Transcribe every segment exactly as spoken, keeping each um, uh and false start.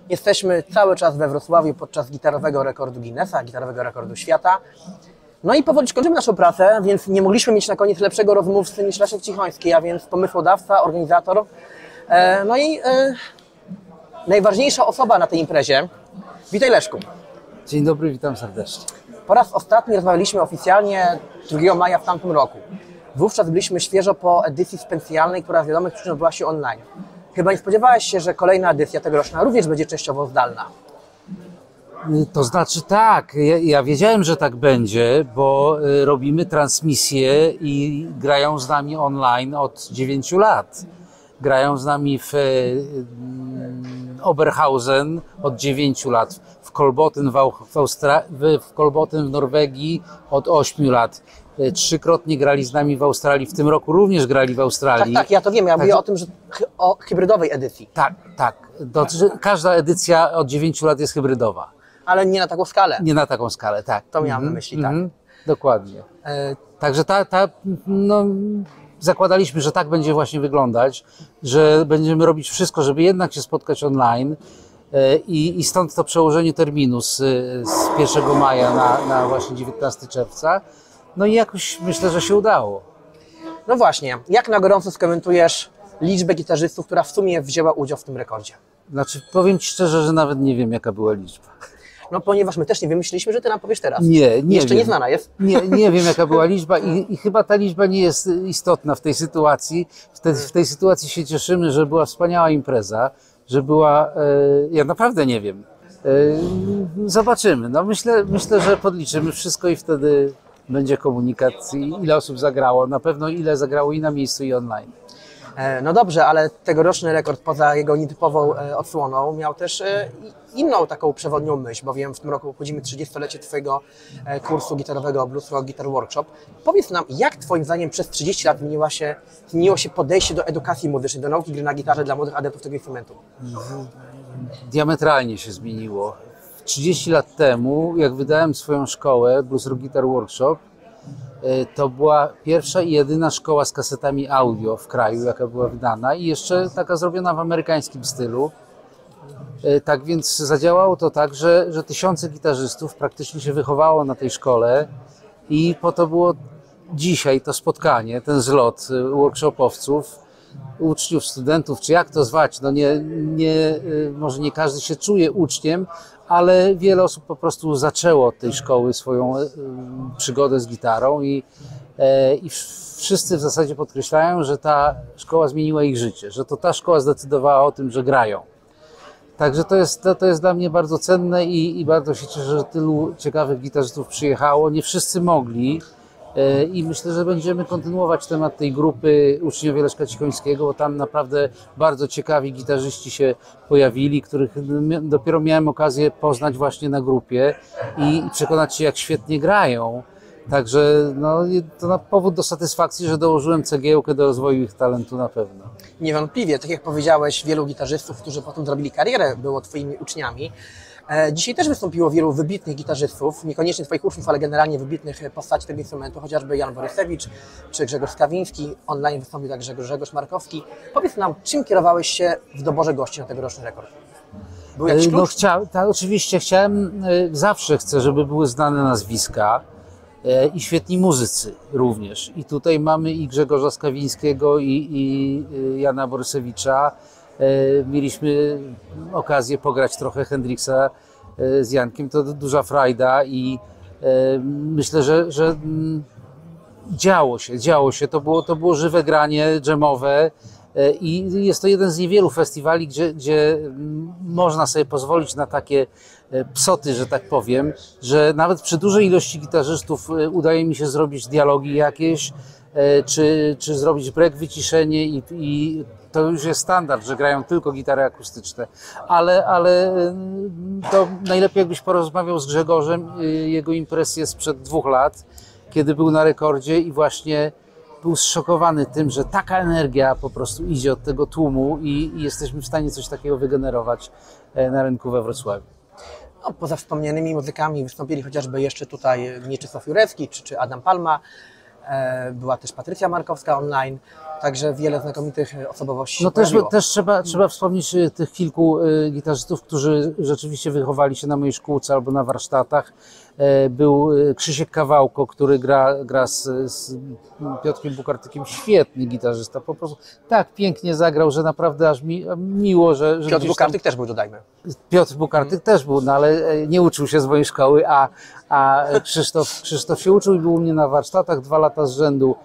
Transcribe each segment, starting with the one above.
Jesteśmy cały czas we Wrocławiu podczas gitarowego rekordu Guinnessa, gitarowego rekordu świata. No i powoli kończymy naszą pracę, więc nie mogliśmy mieć na koniec lepszego rozmówcy niż Leszek Cichoński, a więc pomysłodawca, organizator. E, no i e, najważniejsza osoba na tej imprezie. Witaj, Leszku. Dzień dobry, witam serdecznie. Po raz ostatni rozmawialiśmy oficjalnie drugiego maja w tamtym roku. Wówczas byliśmy świeżo po edycji specjalnej, która z wiadomych przyczyn odbyła się online. Chyba nie spodziewałeś się, że kolejna edycja tegoroczna również będzie częściowo zdalna. To znaczy tak, ja, ja wiedziałem, że tak będzie, bo y, robimy transmisję i grają z nami online od dziewięciu lat. Grają z nami w y, Oberhausen od dziewięciu lat, w Kolbotn w, w, Austra- w, w Kolbotn w Norwegii od ośmiu lat. Trzykrotnie grali z nami w Australii, w tym roku również grali w Australii. Tak, tak, ja to wiem, ja tak, mówię o tym, że o hybrydowej edycji. Tak, tak. To, każda edycja od dziewięciu lat jest hybrydowa. Ale nie na taką skalę. Nie na taką skalę, tak. To miałem mm-hmm, na myśli, tak. Mm-hmm, dokładnie. E... Także ta, ta, no, zakładaliśmy, że tak będzie właśnie wyglądać, że będziemy robić wszystko, żeby jednak się spotkać online e, i, i stąd to przełożenie terminu z, z pierwszego maja na, na właśnie dziewiętnastego czerwca. No i jakoś myślę, że się udało. No właśnie, jak na gorąco skomentujesz liczbę gitarzystów, która w sumie wzięła udział w tym rekordzie? Znaczy, powiem Ci szczerze, że nawet nie wiem, jaka była liczba. No ponieważ my też nie wymyśliliśmy, że Ty nam powiesz teraz. Nie, nie Jeszcze wiem. nieznana jest. Nie, nie wiem, jaka była liczba i, i chyba ta liczba nie jest istotna w tej sytuacji. W, te, w tej sytuacji się cieszymy, że była wspaniała impreza, że była... E, ja naprawdę nie wiem. E, zobaczymy. No myślę, myślę, że podliczymy wszystko i wtedy będzie komunikat, ile osób zagrało. Na pewno ile zagrało i na miejscu, i online. No dobrze, ale tegoroczny rekord poza jego nietypową odsłoną miał też inną taką przewodnią myśl, bowiem w tym roku obchodzimy trzydziestolecie Twojego kursu gitarowego Blues Rock Guitar Workshop. Powiedz nam, jak Twoim zdaniem przez trzydzieści lat zmieniła się, zmieniło się podejście do edukacji muzycznej, do nauki gry na gitarze dla młodych adeptów tego instrumentu? Diametralnie się zmieniło. trzydzieści lat temu, jak wydałem swoją szkołę Blues Rock Guitar Workshop, to była pierwsza i jedyna szkoła z kasetami audio w kraju, jaka była wydana i jeszcze taka zrobiona w amerykańskim stylu. Tak więc zadziałało to tak, że, że tysiące gitarzystów praktycznie się wychowało na tej szkole i po to było dzisiaj to spotkanie, ten zlot workshopowców, uczniów, studentów, czy jak to zwać, no nie, nie, może nie każdy się czuje uczniem, ale wiele osób po prostu zaczęło od tej szkoły swoją y, przygodę z gitarą i, e, i wszyscy w zasadzie podkreślają, że ta szkoła zmieniła ich życie, że to ta szkoła zdecydowała o tym, że grają. Także to jest, to, to jest dla mnie bardzo cenne i, i bardzo się cieszę, że tylu ciekawych gitarzystów przyjechało. Nie wszyscy mogli e, i myślę, że będziemy kontynuować temat tej grupy uczniowie Leszka Cichońskiego, bo tam naprawdę bardzo ciekawi gitarzyści się pojawili, których dopiero miałem okazję poznać właśnie na grupie i przekonać się, jak świetnie grają. Także no, to na powód do satysfakcji, że dołożyłem cegiełkę do rozwoju ich talentu na pewno. Niewątpliwie, tak jak powiedziałeś, wielu gitarzystów, którzy potem zrobili karierę, było Twoimi uczniami. Dzisiaj też wystąpiło wielu wybitnych gitarzystów, niekoniecznie Twoich uczniów, ale generalnie wybitnych postaci tego instrumentu, chociażby Jan Borysewicz czy Grzegorz Skawiński. Online wystąpił także Grzegorz Markowski. Powiedz nam, czym kierowałeś się w doborze gości na tegoroczny rekord? Był jakiś klucz? No chciałem, tak, oczywiście chciałem, zawsze chcę, żeby były znane nazwiska i świetni muzycy również. I tutaj mamy i Grzegorza Skawińskiego, i, i Jana Borysewicza. Mieliśmy okazję pograć trochę Hendrixa z Jankiem, to duża frajda i myślę, że, że działo się, działo się. To było, to było żywe granie, dżemowe i jest to jeden z niewielu festiwali, gdzie, gdzie można sobie pozwolić na takie psoty, że tak powiem, że nawet przy dużej ilości gitarzystów udaje mi się zrobić dialogi jakieś, czy, czy zrobić break, wyciszenie i, i to już jest standard, że grają tylko gitary akustyczne, ale, ale to najlepiej jakbyś porozmawiał z Grzegorzem, jego impresje sprzed dwóch lat, kiedy był na rekordzie i właśnie był zszokowany tym, że taka energia po prostu idzie od tego tłumu i, i jesteśmy w stanie coś takiego wygenerować na rynku we Wrocławiu. No, poza wspomnianymi muzykami wystąpili chociażby jeszcze tutaj Mieczysław Jurecki czy, czy Adam Palma. e, była też Patrycja Markowska online, także wiele znakomitych osobowości No się też, pojawiło. też trzeba, trzeba wspomnieć e, tych kilku e, gitarzystów, którzy rzeczywiście wychowali się na mojej szkółce albo na warsztatach. E, Był e, Krzysiek Kawałko, który gra, gra z, z Piotrkiem Bukartykiem, świetny gitarzysta, po prostu tak pięknie zagrał, że naprawdę aż mi, miło, że, że Piotr gdzieś Bukartyk tam, też był, dodajmy. Piotr Bukartyk też był, no ale e, nie uczył się z mojej szkoły, a, a Krzysztof, Krzysztof się uczył i był u mnie na warsztatach dwa lata z rzędu.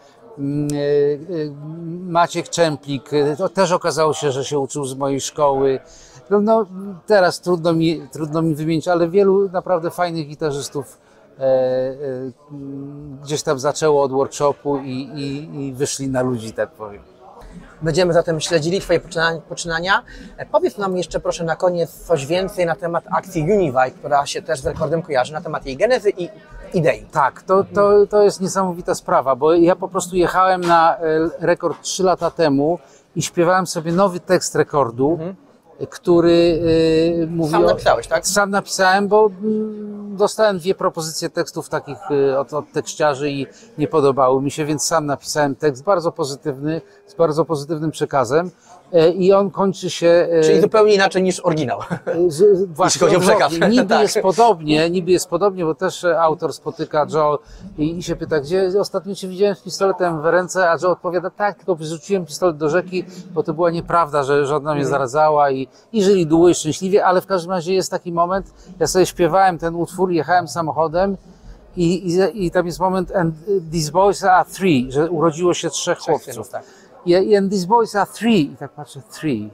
Maciek Czemplik, to też okazało się, że się uczył z mojej szkoły. No, no teraz trudno mi, trudno mi wymienić, ale wielu naprawdę fajnych gitarzystów e, e, gdzieś tam zaczęło od workshopu i, i, i wyszli na ludzi, tak powiem. Będziemy zatem śledzili Twoje poczynania, poczynania. E, Powiedz nam jeszcze proszę na koniec coś więcej na temat akcji Univibe, która się też z rekordem kojarzy, na temat jej genezy i idei. Tak, to, to, to jest niesamowita sprawa, bo ja po prostu jechałem na e, rekord trzy lata temu i śpiewałem sobie nowy tekst rekordu, Mhm. który e, mówi Sam o- napisałeś, tak? Sam napisałem, bo mm, dostałem dwie propozycje tekstów takich e, od, od tekściarzy i nie podobały mi się, więc sam napisałem tekst bardzo pozytywny, z bardzo pozytywnym przekazem e, i on kończy się... e, Czyli zupełnie inaczej niż oryginał. z- Właśnie, chodzi o przekaz. odwrotnie. Niby Tak. jest podobnie, niby jest podobnie, bo też e, autor spotyka Joe i, i się pyta, gdzie ostatnio cię widziałem z pistoletem w ręce, a Joe odpowiada, tak, tylko wyrzuciłem pistolet do rzeki, bo to była nieprawda, że żona mnie zaradzała i, i żyli długo i szczęśliwie, ale w każdym razie jest taki moment, ja sobie śpiewałem ten utwór, jechałem samochodem i, i, i tam jest moment and these boys are three, że urodziło się trzech chłopców. Tak. I, and these boys are three, i tak patrzę, three.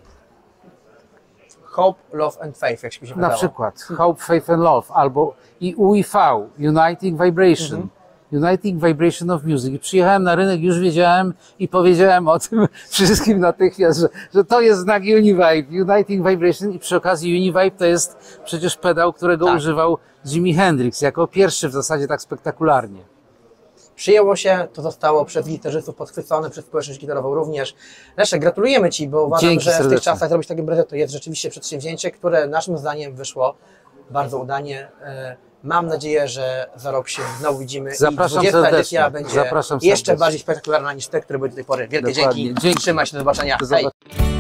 Hope, Love and Faith, jak się mi się Na wydawało. przykład Hope, Faith and Love albo i U I V, Uniting Vibration, Mhm. Uniting Vibration of Music. I przyjechałem na rynek, już wiedziałem i powiedziałem o tym wszystkim natychmiast, że, że to jest znak Univibe, Uniting Vibration i przy okazji Univibe to jest przecież pedał, którego Tak. używał Jimi Hendrix jako pierwszy w zasadzie tak spektakularnie. Przyjęło się, to zostało przez gitarzystów podchwycone, przez społeczność gitarową również. Leszek, gratulujemy Ci, bo uważam, Dzięki że w tych serdecznie. czasach zrobić taką imprezę to jest rzeczywiście przedsięwzięcie, które naszym zdaniem wyszło bardzo udanie. E, Mam nadzieję, że za rok się znowu widzimy Zapraszam i dwudziesta serdecznie. edycja będzie Zapraszam jeszcze serdecznie. bardziej spektakularna niż te, które były do tej pory. Wielkie Dokładnie. dzięki. Dzięki. Trzymaj się, do zobaczenia. Do Hej. zobaczenia.